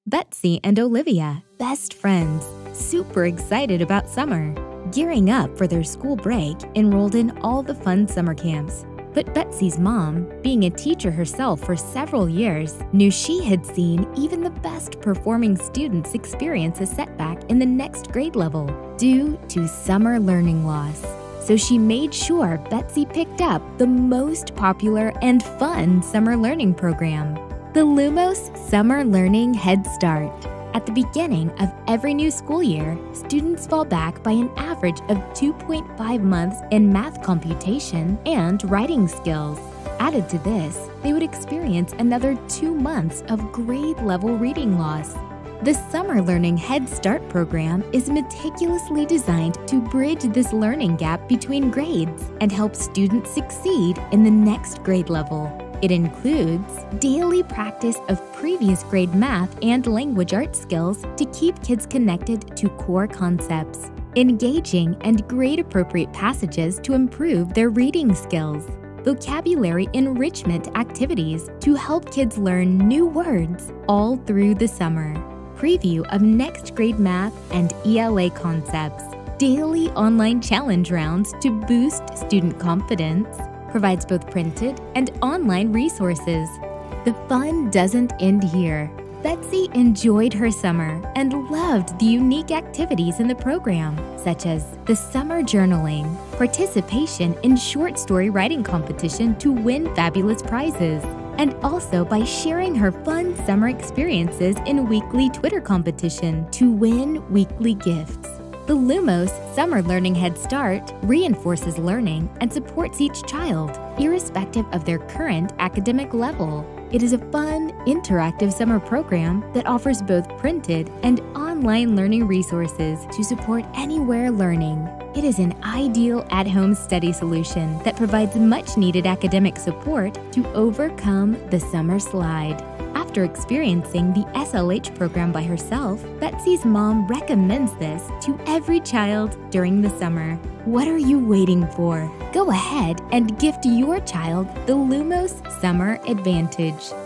Betsy and Olivia, best friends, super excited about summer. Gearing up for their school break, enrolled in all the fun summer camps. But Betsy's mom, being a teacher herself for several years, knew she had seen even the best performing students experience a setback in the next grade level due to summer learning loss. So she made sure Betsy picked up the most popular and fun summer learning program, the Lumos Summer Learning Head Start. At the beginning of every new school year, students fall back by an average of 2.5 months in math computation and writing skills. Added to this, they would experience another 2 months of grade-level reading loss. The Summer Learning Head Start program is meticulously designed to bridge this learning gap between grades and help students succeed in the next grade level. It includes daily practice of previous grade math and language arts skills to keep kids connected to core concepts, engaging and grade-appropriate passages to improve their reading skills, vocabulary enrichment activities to help kids learn new words all through the summer, preview of next grade math and ELA concepts, daily online challenge rounds to boost student confidence, provides both printed and online resources. The fun doesn't end here. Betsy enjoyed her summer and loved the unique activities in the program, such as the summer journaling, participation in short story writing competition to win fabulous prizes, and also by sharing her fun summer experiences in weekly Twitter competition to win weekly gifts. The Lumos Summer Learning Head Start reinforces learning and supports each child, irrespective of their current academic level. It is a fun, interactive summer program that offers both printed and online learning resources to support anywhere learning. It is an ideal at-home study solution that provides much-needed academic support to overcome the summer slide. After experiencing the SLH program by herself, Betsy's mom recommends this to every child during the summer. What are you waiting for? Go ahead and gift your child the Lumos Summer Advantage.